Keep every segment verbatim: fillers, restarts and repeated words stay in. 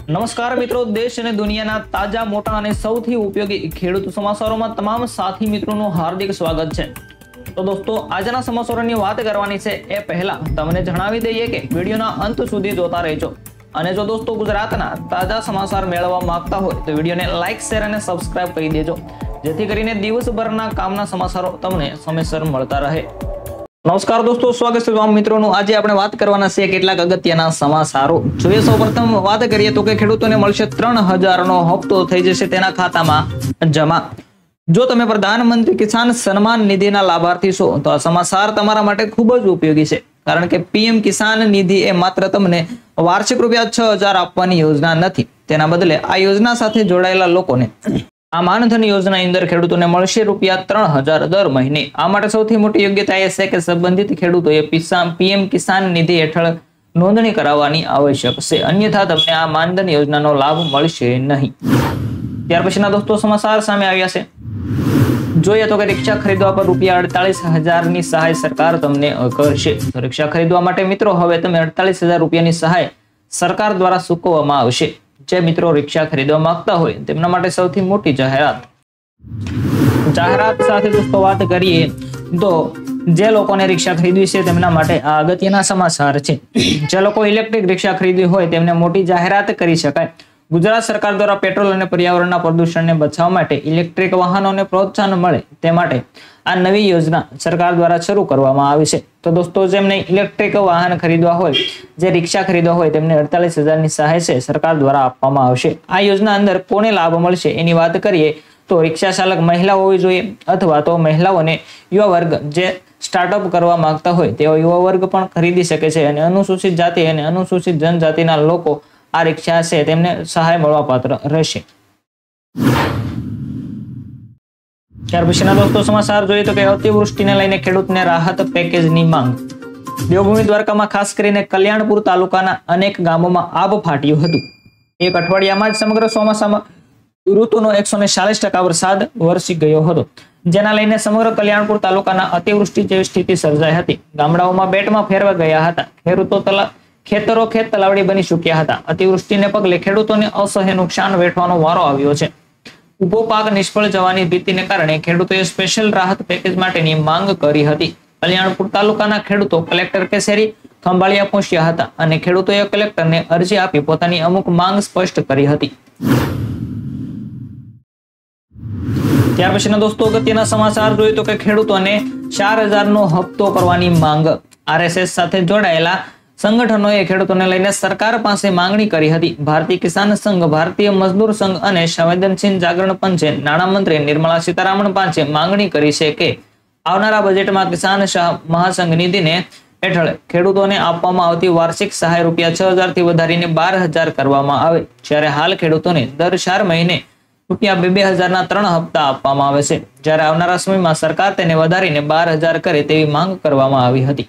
નમસ્કાર મિત્રો, દેશ અને દુનિયાના તાજા મોટા અને સૌથી ઉપયોગી ખેડૂત સમાચારોમાં તમામ સાથી મિત્રોનું હાર્દિક સ્વાગત છે। તો દોસ્તો, આજના સમાચારોની વાત કરવાની છે એ પહેલા તમને જણાવી દઈએ કે વિડીયોના અંત સુધી જોતા રહેજો। અને જો દોસ્તો ગુજરાતના તાજા સમાચાર મેળવવા માંગતા હોય તો વિડીયોને લાઈક, શેર અને સબસ્ક્રાઇબ કરી દેજો, જેથી કરીને દિવસભરના કામના સમાચારો તમને સમયસર મળતા રહે। નમસ્કાર દોસ્તો, સ્વાગત છે તમામ મિત્રોનું। આજે આપણે વાત કરવાના છે કેટલાક અગત્યના સમાચારો। જોઈએ સૌપ્રથમ વાત કરીએ તો કે ખેડૂતોને મળશે ત્રણ હજાર નો હપ્તો થઈ જશે તેના ખાતામાં જમા। જો તમે પ્રધાનમંત્રી કિસાન સન્માન નિધિના લાભાર્થી છો તો આ સમાચાર તમારા માટે ખૂબ જ ઉપયોગી છે, કારણ કે પીએમ કિસાન નિધિ એ માત્ર તમને વાર્ષિક રૂપિયા છ હજાર આપવાની યોજના નથી। તેના બદલે આ યોજના સાથે જોડાયેલા લોકોને આ માનધન યોજના અંદર ખેડૂતોને મળશે રૂપિયા ત્રણ હજાર દર મહિને। આ માટે સૌથી મોટી યોગ્યતા એ છે કે સંબંધિત ખેડૂતોએ પીએમ કિસાન નિધિ હેઠળ નોંધણી કરાવવાની આવશ્યક છે, અન્યથા તમને આ માનધન યોજનાનો લાભ મળશે નહીં। ત્યાર પછીના દોસ્તો સમાચાર સામે આવ્યા છે। જોઈએ તો કે રિક્ષા ખરીદવા પર રૂપિયા અડતાલીસ હજાર ની સહાય સરકાર તમને કરશે। તો રિક્ષા ખરીદવા માટે મિત્રો હવે તમે અડતાલીસ હજાર રૂપિયાની સહાય સરકાર દ્વારા ચૂકવવામાં આવશે। જે મિત્રો રિક્ષા ખરીદવા માંગતા હોય તેમના માટે સૌથી મોટી જાહેરાત જાહેરાત સાથે દોસ્તો વાત કરીએ તો જે લોકોને રિક્ષા ખરીદવી છે તેમના માટે આ અગત્યના સમાચાર છે। જે લોકો ઇલેક્ટ્રિક રિક્ષા ખરીદવી હોય તેમને મોટી જાહેરાત કરી શકાય। ગુજરાત સરકાર દ્વારા પેટ્રોલ અને પર્યાવરણના પ્રદૂષણને બચાવવા માટે ઇલેક્ટ્રિક વાહનોને પ્રોત્સાહન મળે તે માટે આ નવી યોજના સરકાર દ્વારા શરૂ કરવામાં આવી છે। તો દોસ્તો, જેમને ઇલેક્ટ્રિક વાહન ખરીદવા હોય, જે રિક્ષા ખરીદવા હોય, તેમને અડતાલીસ હજાર ની સહાય છે સરકાર દ્વારા આપવામાં આવશે। આ યોજના અંદર કોને લાભ મળશે એની વાત કરીએ તો રિક્ષા ચાલક મહિલા હોવી જોઈએ, અથવા તો મહિલાઓને યુવા વર્ગ જે સ્ટાર્ટઅપ કરવા માંગતા હોય તેઓ યુવા વર્ગ પણ ખરીદી શકે છે, અને અનુસૂચિત જાતિ અને અનુસૂચિત જનજાતિના લોકો આ રિક્ષા છે તેમને સહાય મળવા પાત્ર રહેશે। ત્યાર પછીના દોસ્તો સમાચાર જોઈએ તો કે અતિવૃષ્ટિને લઈને ખેડૂતને રાહત પેકેજની માંગ। દેવભૂમિ દ્વારકામાં ખાસ કરીને કલ્યાણપુર તાલુકાના અનેક ગામોમાં આબ ફાટ્યું હતું। એક અઠવાડિયામાં જ સમગ્ર ચોમાસામાં ઋતુનો એકસો ને ચાલીસ ટકા વરસાદ વરસી ગયો હતો, જેના લઈને સમગ્ર કલ્યાણપુર તાલુકાના અતિવૃષ્ટિ જેવી સ્થિતિ સર્જાઈ હતી। ગામડાઓમાં બેટમાં ફેરવા ગયા હતા। ખેડૂતો તલા ખેતરો ખેત તલાવડી બની ચૂક્યા હતા। અતિવૃષ્ટિને પગલે ખેડૂતોને અસહ્ય નુકસાન વેઠવાનો વારો આવ્યો છે। ઉભો પાક નિષ્ફળ જવાની ભીતિને કારણે ખેડૂતોએ સ્પેશિયલ રાહત પેકેજ માટેની માંગ કરી હતી। કલ્યાણપુર તાલુકાના ખેડૂતો કલેક્ટર કચેરી ખંભાળિયા પહોંચ્યા હતા અને ખેડૂતોએ કલેક્ટરને અરજી આપી પોતાની અમુક માંગ સ્પષ્ટ કરી હતી। ત્યાર પછીના દોસ્તો અગત્યના સમાચાર જોઈએ તો કે ખેડૂતોને ચાર હજાર નો હપ્તો કરવાની માંગ। આરએસએસ સાથે જોડાયેલા સંગઠનોએ ખેડૂતોને લઈને સરકાર પાસે માંગણી કરી હતી। ભારતીય કિસાન સંઘ, ભારતીય મજદૂર સંઘ અને સંવેદનશીલ જાગરણ પંચે નાણામંત્રી નિર્મલા સીતારામન પાસે માંગણી કરી છે કે આવનારા બજેટમાં કિસાન મહાસંઘ નિધિને હેઠળ ખેડૂતોને આપવામાં આવતી વાર્ષિક સહાય રૂપિયા છ હજાર થી વધારીને બાર હજાર કરવામાં આવે, જ્યારે હાલ ખેડૂતોને દર ચાર મહિને રૂપિયા બે બે હજાર ના ત્રણ હપ્તા આપવામાં આવે છે, જ્યારે આવનારા સમયમાં સરકાર તેને વધારીને બાર હજાર કરે તેવી માંગ કરવામાં આવી હતી।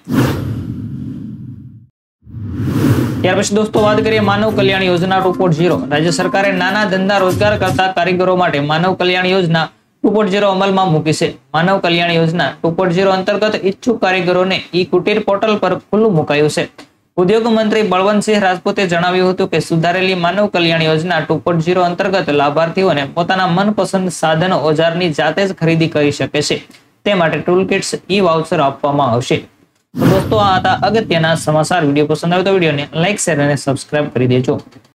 ત્યાર પછી દોસ્તો વાત કરીએ માનવ કલ્યાણ યોજના ટુ પોઈન્ટ ઝીરો। રાજ્ય સરકારે નાના ધંધા રોજગાર કરતા કારીગરો માટે માનવ કલ્યાણ યોજના ટુ પોઈન્ટ ઝીરો અમલમાં મૂકી છે। માનવ કલ્યાણ યોજના ટુ પોઈન્ટ ઝીરો અંતર્ગત ઈચ્છુક કારીગરોને ઈ કુટીર પોર્ટલ પર ખુલ્લું મુકાયું છે। ઉદ્યોગ મંત્રી બળવંતસિંહ રાજપૂતે જણાવ્યું હતું કે સુધારેલી માનવ કલ્યાણ યોજના ટુ પોઈન્ટ ઝીરો અંતર્ગત લાભાર્થીઓને પોતાના મનપસંદ સાધન ઓજારની જાતે જ ખરીદી કરી શકે છે, તે માટે ટૂલ કિટ્સ ઈ વાઉચર આપવામાં આવશે। તો દોસ્તો, આ હતા અગત્યના સમાચાર। વિડીયો પસંદ આવે તો વિડીયોને લાઈક, શેર અને સબસ્ક્રાઇબ કરી દેજો।